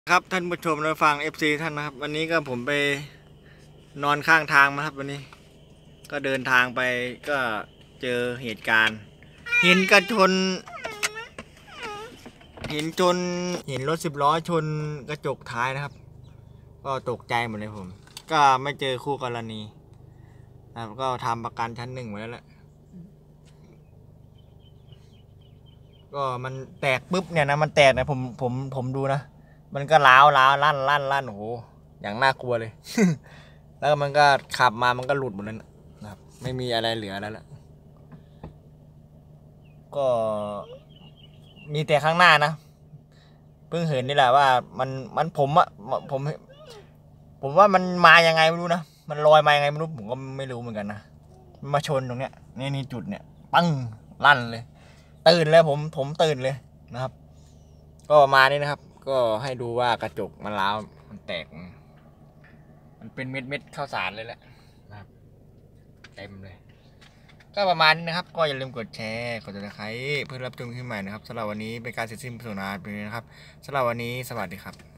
ครับท่านผู้ชมและฟัง FC ท่านนะครับวันนี้ก็ผมไปนอนข้างทางมาครับวันนี้ก็เดินทางไปก็เจอเหตุการณ์เห็นกระชนเห็นรถ10 ล้อชนกระจกท้ายนะครับก็ตกใจหมดเลยผมก็ไม่เจอคู่กรณีนะครับก็ทำประกันชั้น 1ไว้แล้วแหละก็มันแตกปุ๊บเนี่ยนะมันแตกนะผมดูนะมันก็ล้าวลั่นโอ้โหอย่างน่ากลัวเลย แล้วมันก็ขับมามันก็หลุดหมดเลยนะครับไม่มีอะไรเหลือแล้วล่ะก็มีแต่ข้างหน้านะเพิ่งเห็นนี่แหละว่ามันผมว่ามันมายังไงไม่รู้นะมันลอยมายังไงไม่รู้ผมก็ไม่รู้เหมือนกันนะมันมาชนตรงเนี้ยนี่จุดเนี้ยปั้งลั่นเลยตื่นเลยผมตื่นเลยนะครับก็มานี่นะครับก็ให้ดูว่ากระจกมันร้าวมันแตกมันเป็นเม็ดข้าวสารเลยแหละนะครับเต็มเลยก็ประมาณนี้นะครับก็อย่าลืมกดแชร์กดติดตามเพื่อรับชมคลิปใหม่นะครับสำหรับวันนี้เป็นการเสร็จสิ้นสนทนาเป็นนะครับสำหรับวันนี้สวัสดีครับ